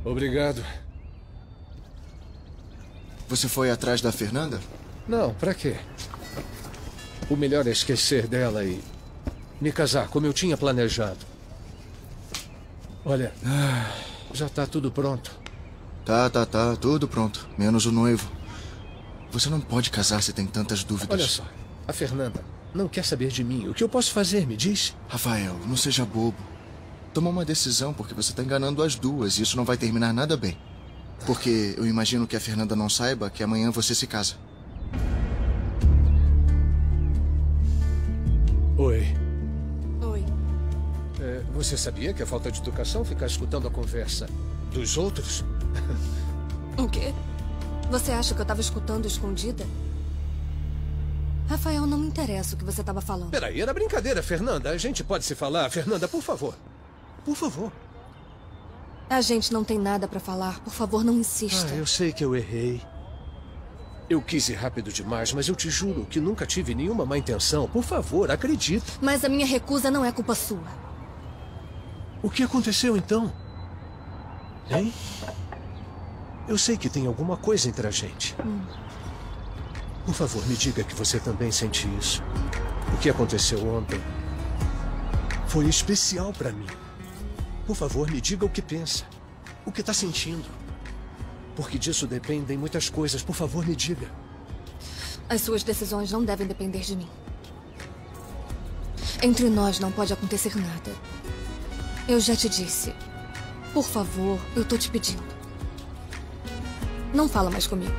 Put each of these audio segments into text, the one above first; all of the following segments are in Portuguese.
Obrigado. Você foi atrás da Fernanda? Não, pra quê? O melhor é esquecer dela e me casar como eu tinha planejado. Olha, já tá tudo pronto. Tá, tudo pronto. Menos o noivo. Você não pode casar se tem tantas dúvidas. Olha só, a Fernanda não quer saber de mim. O que eu posso fazer, me diz? Rafael, não seja bobo. Toma uma decisão, porque você tá enganando as duas e isso não vai terminar nada bem. Porque eu imagino que a Fernanda não saiba que amanhã você se casa. Oi. Oi. Você sabia que é falta de educação ficar escutando a conversa dos outros? O quê? Você acha que eu tava escutando escondida? Rafael, não me interessa o que você tava falando. Peraí, era brincadeira, Fernanda. A gente pode se falar. Fernanda, por favor. Por favor. A gente não tem nada pra falar. Por favor, não insista. Eu sei que eu errei. Eu quis ir rápido demais, mas eu te juro que nunca tive nenhuma má intenção. Por favor, acredita. Mas a minha recusa não é culpa sua. O que aconteceu então? Hein? Eu sei que tem alguma coisa entre a gente. Por favor, me diga que você também sente isso. O que aconteceu ontem foi especial pra mim. Por favor, me diga o que pensa. O que tá sentindo. Porque disso dependem muitas coisas. Por favor, me diga. As suas decisões não devem depender de mim. Entre nós não pode acontecer nada. Eu já te disse. Por favor, eu tô te pedindo. Não fala mais comigo.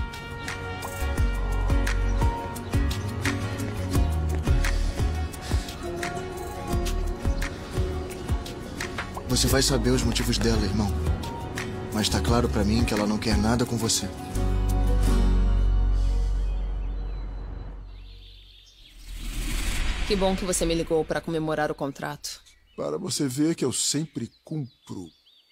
Você vai saber os motivos dela, irmão. Mas tá claro pra mim que ela não quer nada com você. Que bom que você me ligou para comemorar o contrato. Para você ver que eu sempre cumpro.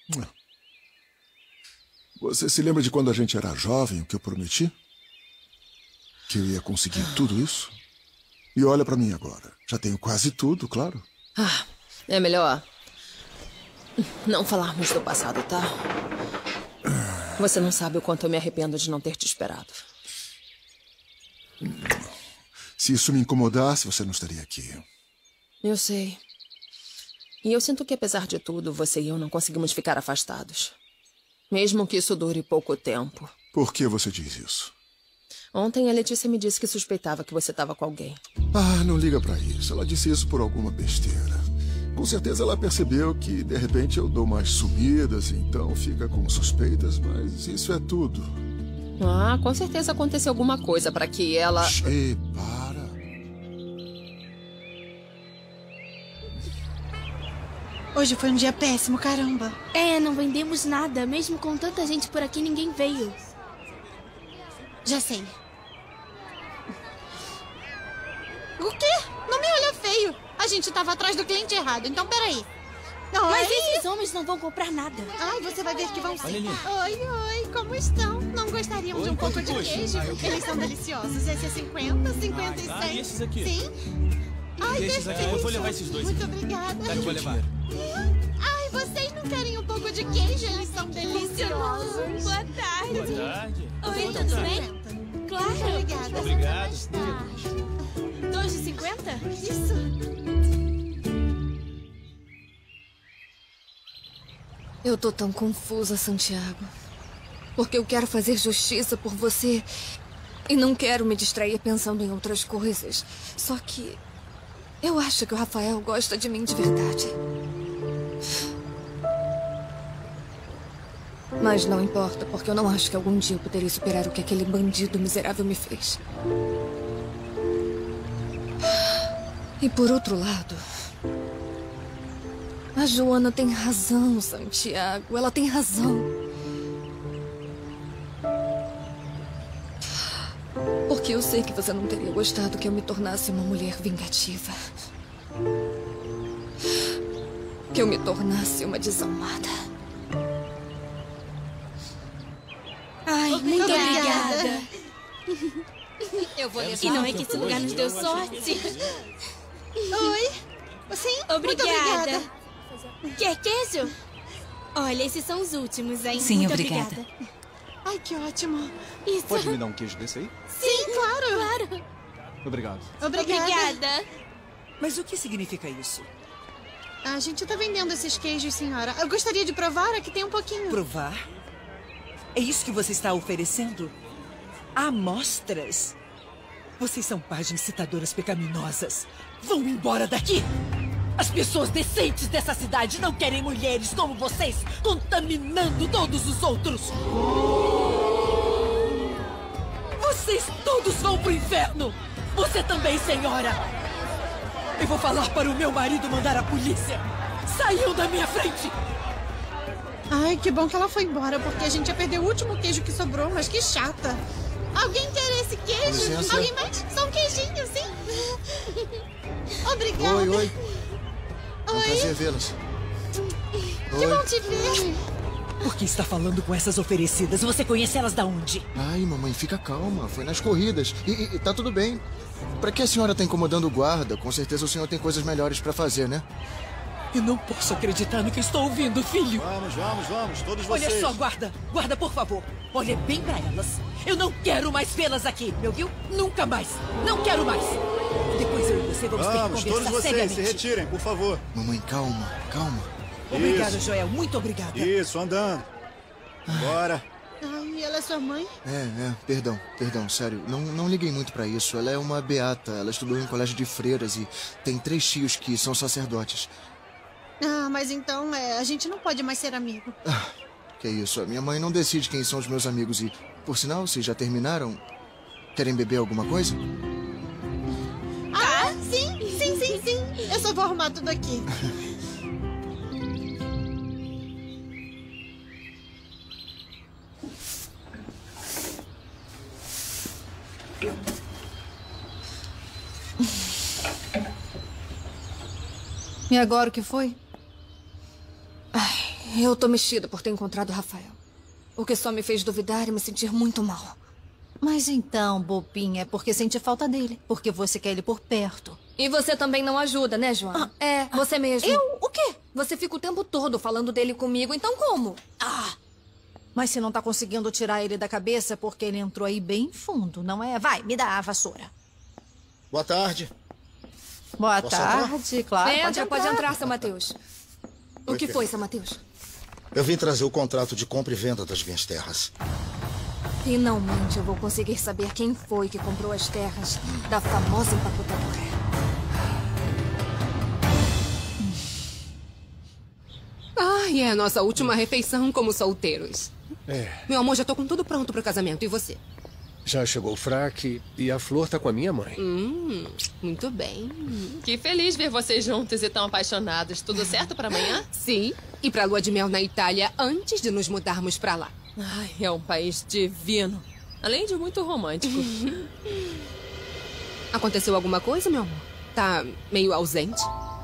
Você se lembra de quando a gente era jovem, o que eu prometi? Que eu ia conseguir tudo isso? E olha pra mim agora. Já tenho quase tudo, claro. É melhor não falarmos do passado, tá? Você não sabe o quanto eu me arrependo de não ter te esperado. Se isso me incomodasse, você não estaria aqui. Eu sei. E eu sinto que, apesar de tudo, você e eu não conseguimos ficar afastados. Mesmo que isso dure pouco tempo. Por que você diz isso? Ontem a Letícia me disse que suspeitava que você estava com alguém. Não liga pra isso. Ela disse isso por alguma besteira. Com certeza ela percebeu que, de repente, eu dou mais sumidas, então fica com suspeitas, mas isso é tudo. Com certeza aconteceu alguma coisa para que ela... Para. Hoje foi um dia péssimo, caramba. Não vendemos nada. Mesmo com tanta gente por aqui, ninguém veio. Já sei. O quê? Não me olha feio. A gente tava atrás do cliente errado, então peraí. Mas esses homens não vão comprar nada. Você vai ver que vão sim. Oi, Oi, como estão? Não gostariam de um pouco de queijo? Eles são deliciosos. Esse é 50, 56. E esses aqui? Sim. Esses aqui, eu vou levar esses dois. Muito obrigada. Eu vou levar. Vocês não querem um pouco de queijo? Eles são deliciosos. Boa tarde. Boa tarde. Oi, tudo bem? Claro. Obrigada. Obrigado. 2,50? Isso. Eu tô tão confusa, Santiago. Porque eu quero fazer justiça por você e não quero me distrair pensando em outras coisas. Só que eu acho que o Rafael gosta de mim de verdade. Mas não importa, porque eu não acho que algum dia eu poderia superar o que aquele bandido miserável me fez. E por outro lado, a Joana tem razão, Santiago. Ela tem razão. Porque eu sei que você não teria gostado que eu me tornasse uma mulher vingativa. Que eu me tornasse uma desalmada. Muito obrigada. Eu vou levar. E não é que esse lugar nos deu sorte? Oi. Sim, Obrigada. muito obrigada. Quer queijo? Olha, esses são os últimos, hein? Sim, Muito obrigada. Ai, que ótimo. Isso. Pode me dar um queijo desse aí? Sim, claro. Claro. Obrigado. Obrigada. Mas o que significa isso? A gente tá vendendo esses queijos, senhora. Eu gostaria de provar, aqui tem um pouquinho. Provar? É isso que você está oferecendo? Amostras? Vocês são páginas citadoras pecaminosas. Vão embora daqui! As pessoas decentes dessa cidade não querem mulheres como vocês, contaminando todos os outros. Vocês todos vão pro inferno! Você também, senhora! Eu vou falar para o meu marido mandar a polícia! Saiam da minha frente! Ai, que bom que ela foi embora, porque a gente ia perder o último queijo que sobrou, mas que chata. Alguém quer esse queijo? Licença. Alguém mais? Só um queijinho, sim? Obrigada. Oi. É um prazer vê-las. Que bom te ver. Por que está falando com essas oferecidas? Você conhece elas da onde? Ai, mamãe, fica calma. Foi nas corridas. E tá tudo bem. Pra que a senhora tá incomodando o guarda? Com certeza o senhor tem coisas melhores pra fazer, né? Eu não posso acreditar no que estou ouvindo, filho. Vamos, todos vocês. Olha só, guarda. Guarda, por favor. Olhe bem pra elas. Eu não quero mais vê-las aqui, me ouviu? Nunca mais. Não quero mais. Depois eu e você vamos ter que Vamos, conversar todos vocês, seriamente. se retirem, por favor. Mamãe, calma. Obrigada, Isso. Joel. Muito obrigada. Isso, andando. Bora. Ai, ela é sua mãe? Perdão, sério. Não liguei muito pra isso. Ela é uma beata. Ela estudou em colégio de freiras e tem 3 tios que são sacerdotes. Ah, mas então, a gente não pode mais ser amigo. Que isso, a minha mãe não decide quem são os meus amigos e, por sinal, vocês já terminaram? Querem beber alguma coisa? Ah, sim. Eu só vou arrumar tudo aqui. E agora o que foi? Ai, eu tô mexida por ter encontrado o Rafael. O que só me fez duvidar e me sentir muito mal. Mas então, bobinha, é porque sente falta dele. Porque você quer ele por perto. E você também não ajuda, né, Joana? Você mesmo. Eu? O quê? Você fica o tempo todo falando dele comigo, então como? Mas você não tá conseguindo tirar ele da cabeça porque ele entrou aí bem fundo, não é? Vai, me dá a vassoura. Boa tarde. Boa Posso tarde, claro. Pode entrar, seu Mateus. O que foi, seu Mateus? Eu vim trazer o contrato de compra e venda das minhas terras. Finalmente eu vou conseguir saber quem foi que comprou as terras da famosa empacotadora. Ai, é a nossa última refeição como solteiros. Meu amor, já tô com tudo pronto pro casamento. E você? Já chegou o fraque e a Flor tá com a minha mãe. Muito bem. Que feliz ver vocês juntos e tão apaixonados. Tudo certo pra amanhã? Sim, e pra lua de mel na Itália antes de nos mudarmos pra lá. Ai, é um país divino. Além de muito romântico. Aconteceu alguma coisa, meu amor? Tá meio ausente?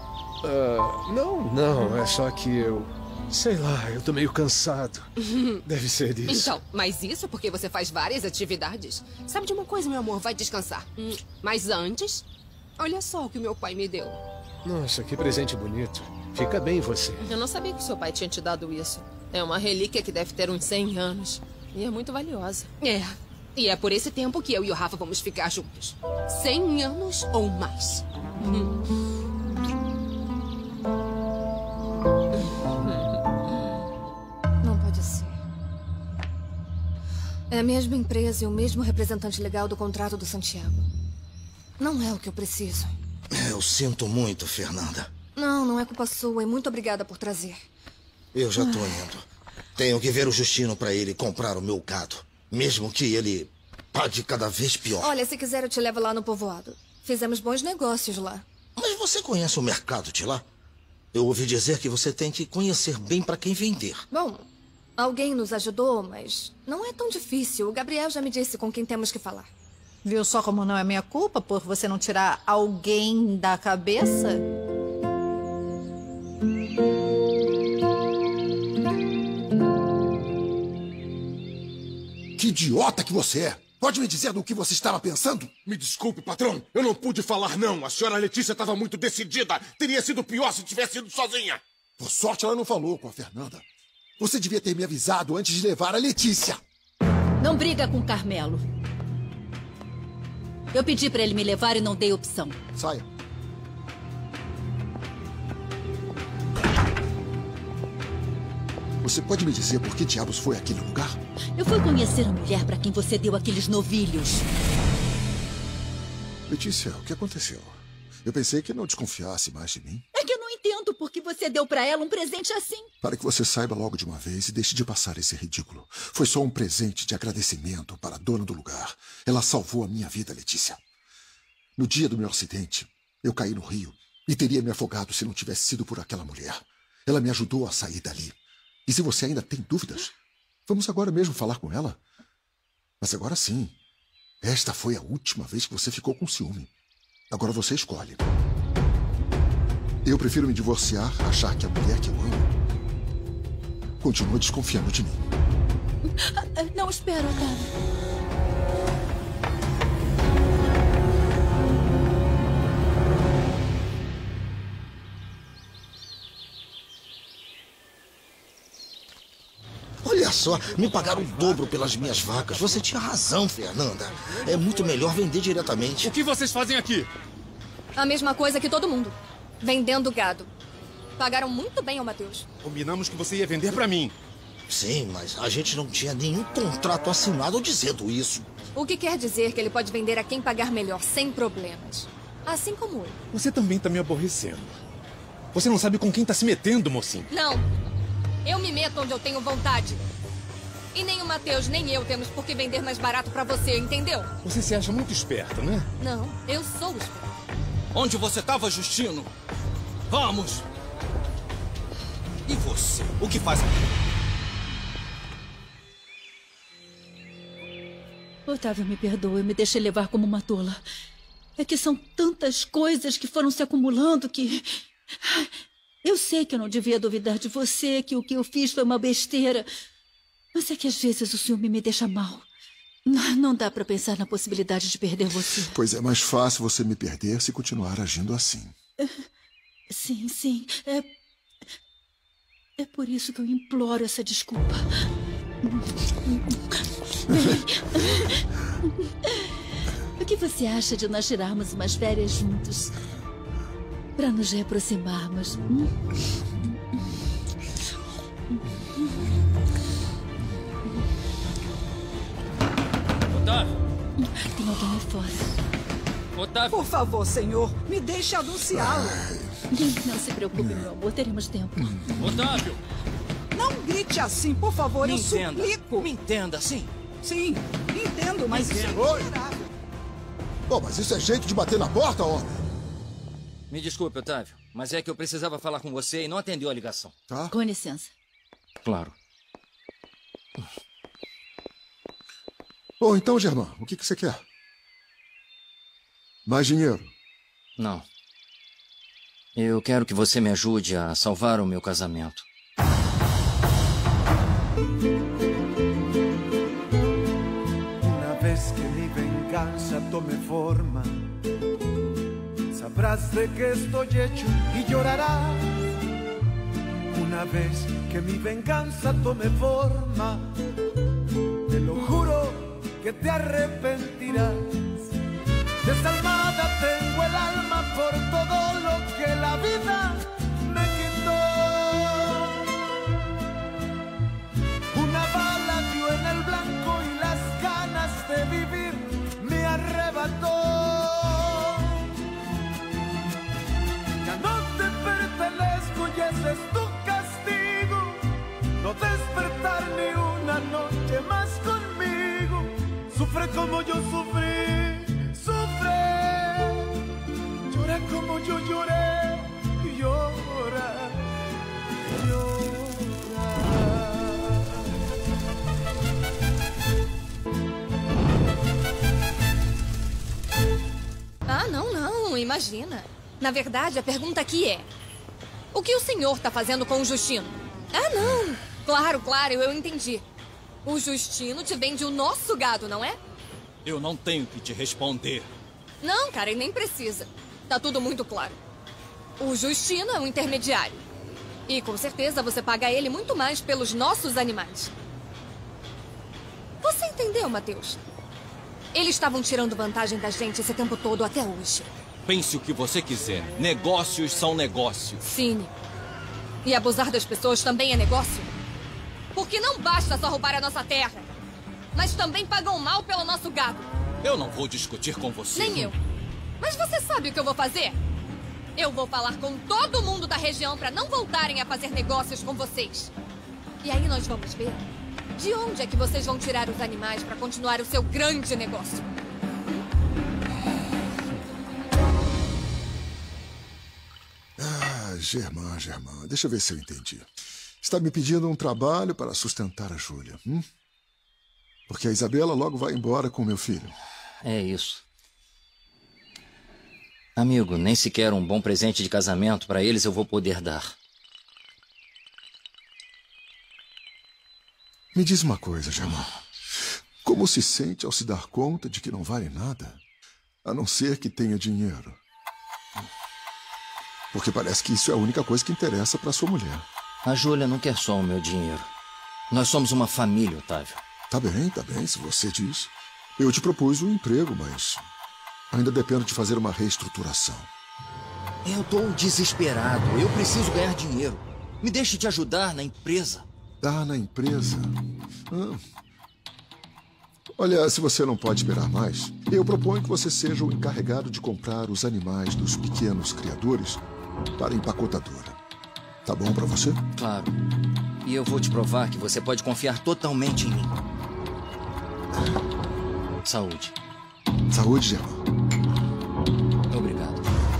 Não, é só que sei lá, eu tô meio cansado. Deve ser disso. Então, mas isso porque você faz várias atividades. Sabe de uma coisa, meu amor? Vai descansar. Mas antes, olha só o que o meu pai me deu. Nossa, que presente bonito. Fica bem você. Eu não sabia que seu pai tinha te dado isso. É uma relíquia que deve ter uns 100 anos. E é muito valiosa. E é por esse tempo que eu e o Rafa vamos ficar juntos. 100 anos ou mais. Não pode ser. É a mesma empresa e o mesmo representante legal do contrato do Santiago. Não é o que eu preciso. Eu sinto muito, Fernanda. Não é culpa sua e muito obrigada por trazer. Eu já tô indo. Tenho que ver o Justino pra ele comprar o meu gado. Mesmo que ele pague cada vez pior. Olha, se quiser eu te levo lá no povoado. Fizemos bons negócios lá. Mas você conhece o mercado de lá? Eu ouvi dizer que você tem que conhecer bem pra quem vender. Bom, alguém nos ajudou, mas não é tão difícil. O Gabriel já me disse com quem temos que falar. Viu só como não é minha culpa por você não tirar alguém da cabeça? Que idiota que você é! Pode me dizer do que você estava pensando? Me desculpe, patrão. Eu não pude falar não. A senhora Letícia estava muito decidida. Teria sido pior se tivesse ido sozinha. Por sorte, ela não falou com a Fernanda. Você devia ter me avisado antes de levar a Letícia. Não briga com o Carmelo. Eu pedi pra ele me levar e não dei opção. Saia. Você pode me dizer por que diabos foi àquele lugar? Eu fui conhecer a mulher pra quem você deu aqueles novilhos. Letícia, o que aconteceu? Eu pensei que não desconfiasse mais de mim. É que eu não entendo por que você deu pra ela um presente assim. Para que você saiba logo de uma vez e deixe de passar esse ridículo. Foi só um presente de agradecimento para a dona do lugar. Ela salvou a minha vida, Letícia. No dia do meu acidente, eu caí no rio e teria me afogado se não tivesse sido por aquela mulher. Ela me ajudou a sair dali. E se você ainda tem dúvidas, vamos agora mesmo falar com ela. Mas agora sim, esta foi a última vez que você ficou com ciúme. Agora você escolhe. Eu prefiro me divorciar, achar que a mulher que eu amo continua desconfiando de mim. Não, espera, Otávio. Olha só, me pagaram o dobro pelas minhas vacas. Você tinha razão, Fernanda. É muito melhor vender diretamente. O que vocês fazem aqui? A mesma coisa que todo mundo. Vendendo gado. Pagaram muito bem ao Matheus. Combinamos que você ia vender pra mim. Sim, mas a gente não tinha nenhum contrato assinado dizendo isso. O que quer dizer que ele pode vender a quem pagar melhor, sem problemas. Assim como eu. Você também tá me aborrecendo. Você não sabe com quem tá se metendo, mocinho. Não. Eu me meto onde eu tenho vontade. E nem o Matheus, nem eu temos por que vender mais barato pra você, entendeu? Você se acha muito esperta, né? Não, eu sou esperta. Onde você estava, Justino? Vamos! E você? O que faz aqui? Otávio, me perdoa, eu me deixei levar como uma tola. É que são tantas coisas que foram se acumulando que... Eu sei que eu não devia duvidar de você, que o que eu fiz foi uma besteira. Mas é que às vezes o ciúme me deixa mal. Não dá pra pensar na possibilidade de perder você. Pois é mais fácil você me perder se continuar agindo assim. Sim, sim. É por isso que eu imploro essa desculpa. O que você acha de nós tirarmos umas férias juntos? Para nos reaproximarmos. Otávio! Tem alguém aí fora. Otávio! Por favor, senhor, me deixe anunciá-lo. Não se preocupe, meu amor, teremos tempo. Otávio! Não grite assim, por favor, eu suplico. Me entenda, sim? Sim, entendo, mas isso é intolerável. Bom, mas isso é jeito de bater na porta, homem. Me desculpe, Otávio, mas é que eu precisava falar com você e não atendeu a ligação. Tá. Com licença. Claro. Bom, então, Germán, o que você quer? Mais dinheiro? Não. Eu quero que você me ajude a salvar o meu casamento. Una vez que mi venganza tome forma, sabrás de qué estoy hecho y llorarás. Una vez que mi venganza tome forma, te lo juro que te arrepentirás. Desalmada tengo el alma por todo lo que la vida me quitó. Una bala dio en el blanco y las ganas de vivir me arrebató. Ya no te pertenezco y ese es tu castigo. No despertar ni una noche más conmigo. Sufre como yo sufrí, sufre. Llora como yo lloré, llora, llora. Ah, não, imagina. Na verdade, a pergunta aqui é... O que o senhor tá fazendo com o Justino? Ah, não. Claro, eu entendi. O Justino te vende o nosso gado, não é? Eu não tenho que te responder. Não, cara, e nem precisa. Tá tudo muito claro. O Justino é um intermediário. E com certeza você paga ele muito mais pelos nossos animais. Você entendeu, Matheus? Eles estavam tirando vantagem da gente esse tempo todo até hoje. Pense o que você quiser. Negócios são negócios. Sim. E abusar das pessoas também é negócio? Porque não basta só roubar a nossa terra, mas também pagam mal pelo nosso gado. Eu não vou discutir com você. Nem eu. Mas você sabe o que eu vou fazer? Eu vou falar com todo mundo da região para não voltarem a fazer negócios com vocês. E aí nós vamos ver de onde é que vocês vão tirar os animais para continuar o seu grande negócio. Germain, deixa eu ver se eu entendi. Está me pedindo um trabalho para sustentar a Júlia, Porque a Isabela logo vai embora com meu filho. É isso. Amigo, nem sequer um bom presente de casamento para eles eu vou poder dar. Me diz uma coisa, Germain. Como se sente ao se dar conta de que não vale nada, a não ser que tenha dinheiro? Porque parece que isso é a única coisa que interessa para sua mulher. A Júlia não quer só o meu dinheiro. Nós somos uma família, Otávio. Tá bem, se você diz. Eu te propus um emprego, mas ainda dependo de fazer uma reestruturação. Eu tô desesperado. Eu preciso ganhar dinheiro. Me deixe te ajudar na empresa. Na empresa? Olha, se você não pode esperar mais, eu proponho que você seja o encarregado de comprar os animais dos pequenos criadores para a empacotadora. Tá bom para você? Claro. E eu vou te provar que você pode confiar totalmente em mim. Saúde. Saúde, Germain. Obrigado.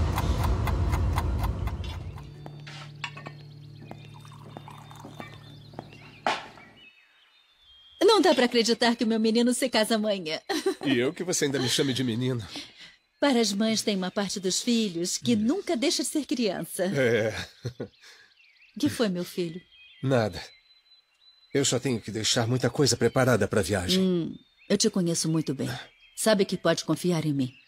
Não dá pra acreditar que o meu menino se casa amanhã. E eu que você ainda me chame de menino. Para as mães tem uma parte dos filhos que nunca deixa de ser criança. É. O que foi, meu filho? Nada. Eu só tenho que deixar muita coisa preparada para a viagem. Eu te conheço muito bem. Sabe que pode confiar em mim.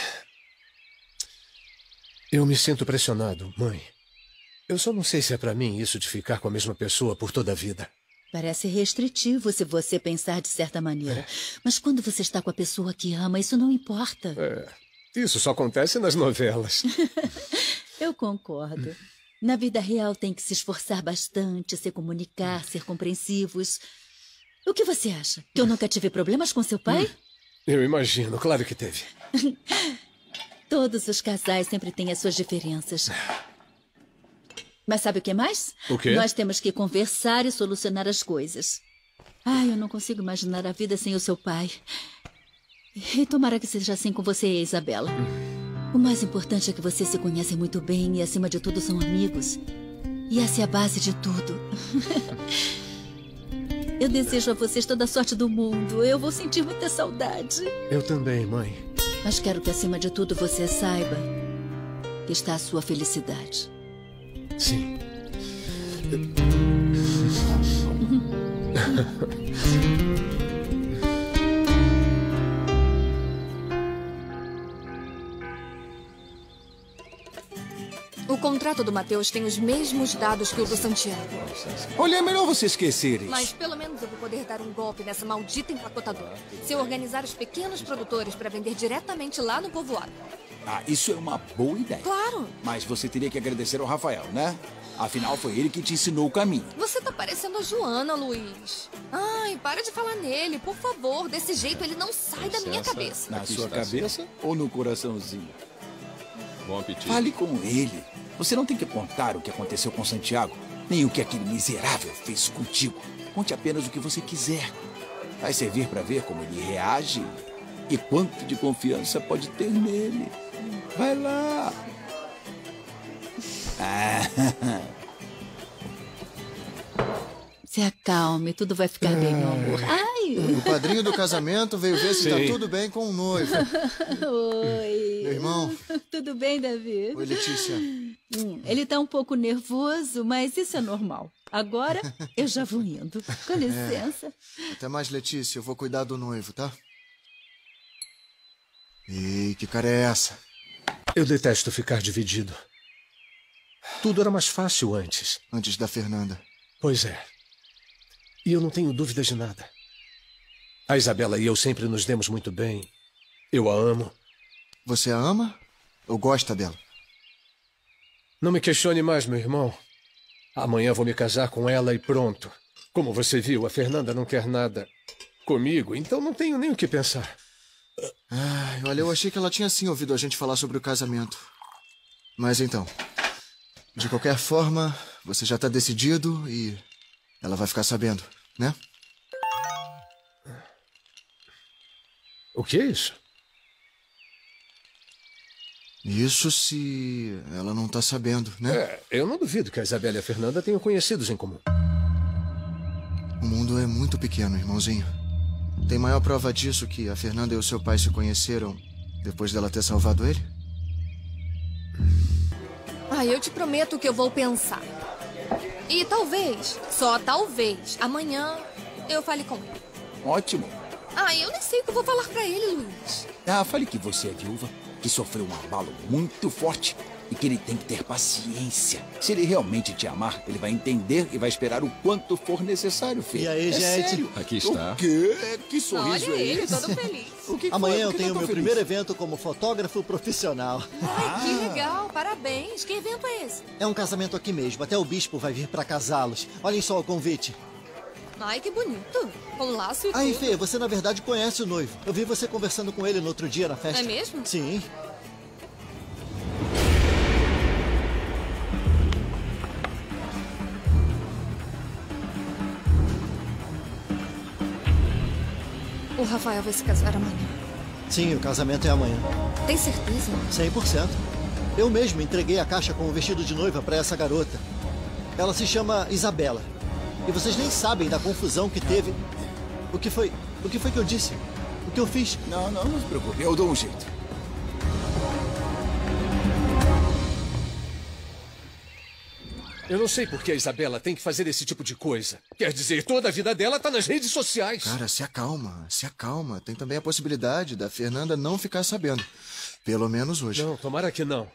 Eu me sinto pressionado, mãe. Eu só não sei se é para mim isso de ficar com a mesma pessoa por toda a vida. Parece restritivo se você pensar de certa maneira. Mas quando você está com a pessoa que ama, isso não importa. Isso só acontece nas novelas. Eu concordo. Na vida real tem que se esforçar bastante, se comunicar, ser compreensivos. O que você acha? Que eu nunca tive problemas com seu pai? Eu imagino, claro que teve. Todos os casais sempre têm as suas diferenças. Mas sabe o que mais? O quê? Nós temos que conversar e solucionar as coisas. Eu não consigo imaginar a vida sem o seu pai. E tomara que seja assim com você e a Isabela. O mais importante é que vocês se conhecem muito bem e, acima de tudo, são amigos. E essa é a base de tudo. Eu desejo a vocês toda a sorte do mundo. Eu vou sentir muita saudade. Eu também, mãe. Mas quero que, acima de tudo, você saiba que está a sua felicidade. Sim. O contrato do Matheus tem os mesmos dados que o do Santiago. Olha, é melhor você esquecer isso. Mas pelo menos eu vou poder dar um golpe nessa maldita empacotadora. Se eu organizar os pequenos produtores para vender diretamente lá no povoado. Isso é uma boa ideia. Claro. Mas você teria que agradecer ao Rafael, né? Afinal, foi ele que te ensinou o caminho. Você tá parecendo a Joana, Luiz. Para de falar nele, por favor. Desse jeito ele não sai da minha cabeça. Na sua cabeça ou no coraçãozinho? Bom apetite. Fale com ele. Você não tem que contar o que aconteceu com Santiago, nem o que aquele miserável fez contigo. Conte apenas o que você quiser. Vai servir para ver como ele reage e quanto de confiança pode ter nele. Vai lá. Se acalme, tudo vai ficar bem, meu amor. O padrinho do casamento veio ver se está tudo bem com o noivo. Oi. Meu irmão. Tudo bem, Davi? Oi, Letícia. Ele tá um pouco nervoso, mas isso é normal. Agora eu já vou indo. Com licença. Até mais, Letícia. Eu vou cuidar do noivo, tá? Ei, que cara é essa? Eu detesto ficar dividido. Tudo era mais fácil antes. Antes da Fernanda. Pois é. E eu não tenho dúvidas de nada. A Isabela e eu sempre nos demos muito bem. Eu a amo. Você a ama ou gosta dela? Não me questione mais, meu irmão. Amanhã vou me casar com ela e pronto. Como você viu, a Fernanda não quer nada comigo, então não tenho nem o que pensar. Ai, olha, eu achei que ela tinha sim ouvido a gente falar sobre o casamento. Mas então, de qualquer forma, você já está decidido e ela vai ficar sabendo, né? O que é isso? Isso se ela não tá sabendo, né? Eu não duvido que a Isabela e a Fernanda tenham conhecidos em comum. O mundo é muito pequeno, irmãozinho. Tem maior prova disso que a Fernanda e o seu pai se conheceram depois dela ter salvado ele? Eu te prometo que eu vou pensar. E talvez, só talvez, amanhã eu fale com ele. Ótimo. Eu nem sei o que eu vou falar pra ele, Luiz. Fale que você é viúva, que sofreu um abalo muito forte e que ele tem que ter paciência. Se ele realmente te amar, ele vai entender e vai esperar o quanto for necessário, filho. E aí, gente? Sério? Aqui está. O quê? Que sorriso Olha é ele, esse? todo feliz. Amanhã foi? eu Por que tenho tá tão meu feliz? primeiro evento como fotógrafo profissional. Que legal, parabéns. Que evento é esse? É um casamento aqui mesmo. Até o bispo vai vir para casá-los. Olhem só o convite. Que bonito. Com laço e Aí, tudo. Fê, você na verdade conhece o noivo. Eu vi você conversando com ele no outro dia na festa. É mesmo? Sim. O Rafael vai se casar amanhã. Sim, o casamento é amanhã. Tem certeza? 100%. Eu mesmo entreguei a caixa com o vestido de noiva para essa garota. Ela se chama Isabela. E vocês nem sabem da confusão que teve. O que foi que eu disse? O que eu fiz? Não se preocupe. Eu dou um jeito. Eu não sei por que a Isabela tem que fazer esse tipo de coisa. Quer dizer, toda a vida dela tá nas redes sociais. Cara, se acalma, se acalma. Tem também a possibilidade da Fernanda não ficar sabendo. Pelo menos hoje. Não, tomara que não.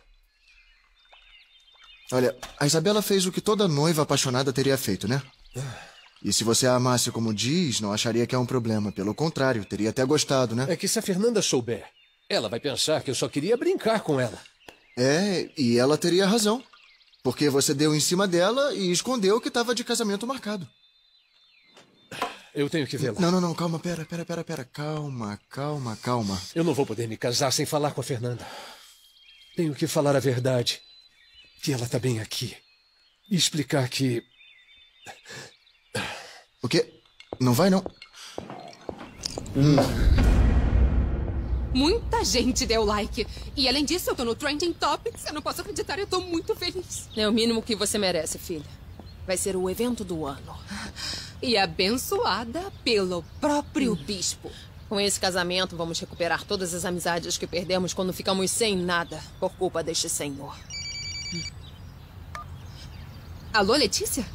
Olha, a Isabela fez o que toda noiva apaixonada teria feito, né? E se você a amasse como diz, não acharia que é um problema. Pelo contrário, teria até gostado, né? É que se a Fernanda souber, ela vai pensar que eu só queria brincar com ela. E ela teria razão. Porque você deu em cima dela e escondeu que estava de casamento marcado. Eu tenho que vê-la. Não, calma, pera. Calma. Eu não vou poder me casar sem falar com a Fernanda. Tenho que falar a verdade. Que ela tá bem aqui. E explicar que... O quê? Não vai, não? Muita gente deu like. E além disso, eu tô no Trending Topics. Eu não posso acreditar, eu tô muito feliz. É o mínimo que você merece, filha. Vai ser o evento do ano. E abençoada pelo próprio bispo. Com esse casamento, vamos recuperar todas as amizades que perdemos quando ficamos sem nada, por culpa deste senhor. Alô, Letícia?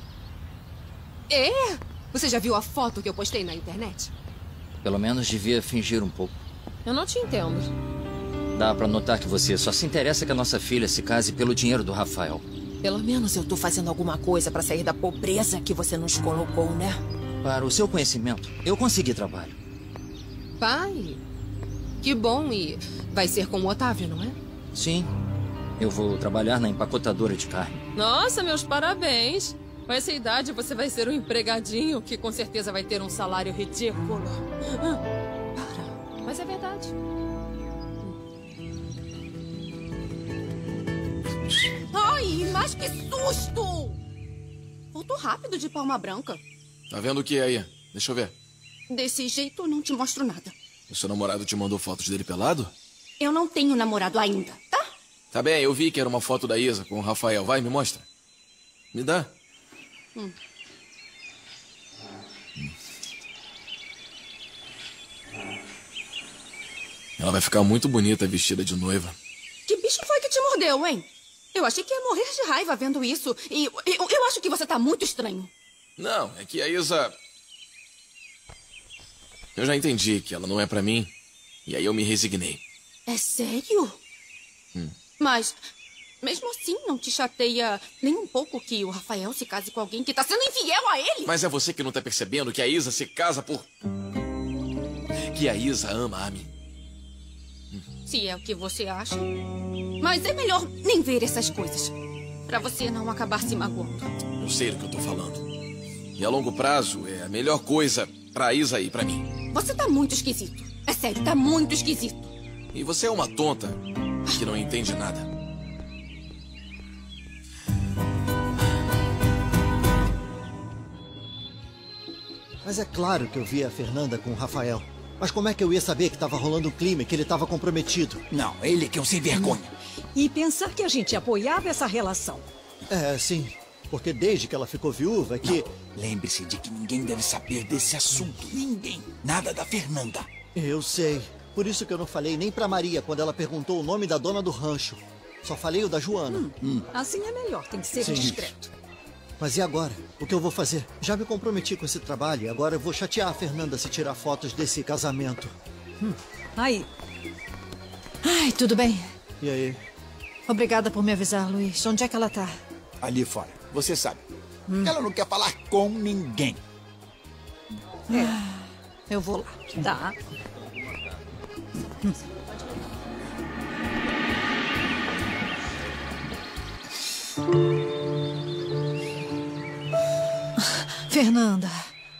Você já viu a foto que eu postei na internet? Pelo menos devia fingir um pouco. Eu não te entendo. Dá pra notar que você só se interessa que a nossa filha se case pelo dinheiro do Rafael. Pelo menos eu tô fazendo alguma coisa pra sair da pobreza que você nos colocou, né? Para o seu conhecimento, eu consegui trabalho. Pai, que bom. E vai ser com o Otávio, não é? Sim, eu vou trabalhar na empacotadora de carne. Nossa, meus parabéns. Com essa idade, você vai ser um empregadinho que com certeza vai ter um salário ridículo. Mas é verdade. Ai, mas que susto! Voltou rápido de palma branca. Tá vendo o que aí? Deixa eu ver. Desse jeito eu não te mostro nada. O seu namorado te mandou fotos dele pelado? Eu não tenho namorado ainda, tá? Tá bem, eu vi que era uma foto da Isa com o Rafael. Vai, me mostra. Me dá. Ela vai ficar muito bonita vestida de noiva. Que bicho foi que te mordeu, hein? Eu achei que ia morrer de raiva vendo isso. E eu acho que você tá muito estranho. Não, é que a Isa... Eu já entendi que ela não é pra mim. E aí eu me resignei. É sério? Mas mesmo assim, não te chateia nem um pouco que o Rafael se case com alguém que tá sendo infiel a ele? Mas é você que não tá percebendo que a Isa se casa por... que a Isa ama a Ami. Se é o que você acha. Mas é melhor nem ver essas coisas. Pra você não acabar se magoando. Eu sei do que eu tô falando. E a longo prazo é a melhor coisa pra Isa e pra mim. Você tá muito esquisito. É sério, tá muito esquisito. E você é uma tonta que não entende nada. Mas é claro que eu vi a Fernanda com o Rafael. Mas como é que eu ia saber que estava rolando um clima e que ele estava comprometido? Não, ele que é um sem vergonha. E pensar que a gente apoiava essa relação. É, sim. Porque desde que ela ficou viúva é que... Lembre-se de que ninguém deve saber desse assunto. Ninguém. Nada da Fernanda. Eu sei. Por isso que eu não falei nem pra Maria quando ela perguntou o nome da dona do rancho. Só falei o da Joana. Assim é melhor, tem que ser Sim. discreto. Mas e agora? O que eu vou fazer? Já me comprometi com esse trabalho e agora eu vou chatear a Fernanda se tirar fotos desse casamento. Aí. Ai, tudo bem? E aí? Obrigada por me avisar, Luiz. Onde é que ela tá? Ali fora. Você sabe. Ela não quer falar com ninguém. Eu vou lá. Tá. Fernanda.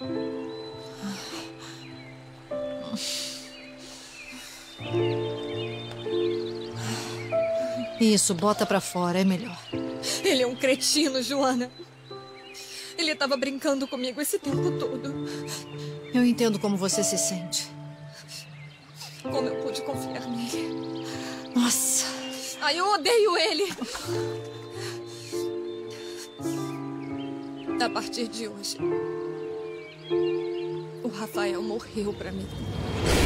Isso, bota pra fora, é melhor. Ele é um cretino, Joana. Ele estava brincando comigo esse tempo todo. Eu entendo como você se sente. Como eu pude confiar nele. Nossa. Ai, eu odeio ele. A partir de hoje, o Rafael morreu pra mim.